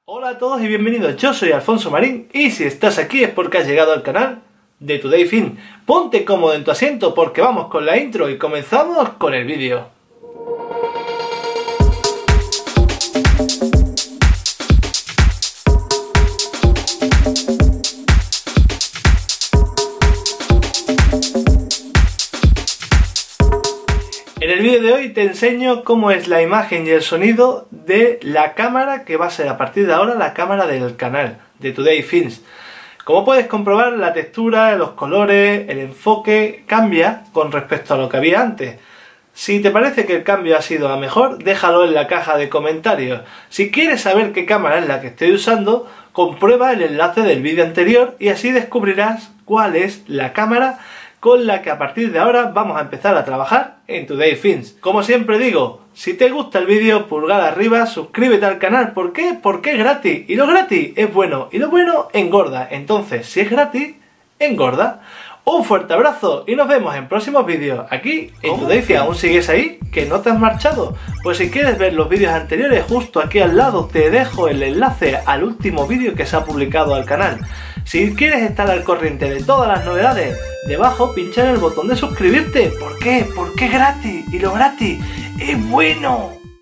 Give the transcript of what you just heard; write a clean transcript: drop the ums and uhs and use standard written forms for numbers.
Hola a todos y bienvenidos, yo soy Alfonso Marín y si estás aquí es porque has llegado al canal de Today Film. Ponte cómodo en tu asiento porque vamos con la intro y comenzamos con el vídeo. En el vídeo de hoy te enseño cómo es la imagen y el sonido de la cámara que va a ser a partir de ahora la cámara del canal de Today Films. Como puedes comprobar, la textura, los colores, el enfoque cambia con respecto a lo que había antes. Si te parece que el cambio ha sido a mejor, déjalo en la caja de comentarios. Si quieres saber qué cámara es la que estoy usando, comprueba el enlace del vídeo anterior y así descubrirás cuál es la cámara con la que a partir de ahora vamos a empezar a trabajar en Today Films. Como siempre digo, si te gusta el vídeo, pulgar arriba, suscríbete al canal. ¿Por qué? Porque es gratis. Y lo gratis es bueno. Y lo bueno engorda. Entonces, si es gratis, engorda. Un fuerte abrazo y nos vemos en próximos vídeos aquí en Today Films. ¿Aún sigues ahí? ¿Que no te has marchado? Pues si quieres ver los vídeos anteriores, justo aquí al lado te dejo el enlace al último vídeo que se ha publicado al canal. Si quieres estar al corriente de todas las novedades, debajo pincha en el botón de suscribirte. ¿Por qué? Porque es gratis y lo gratis es bueno.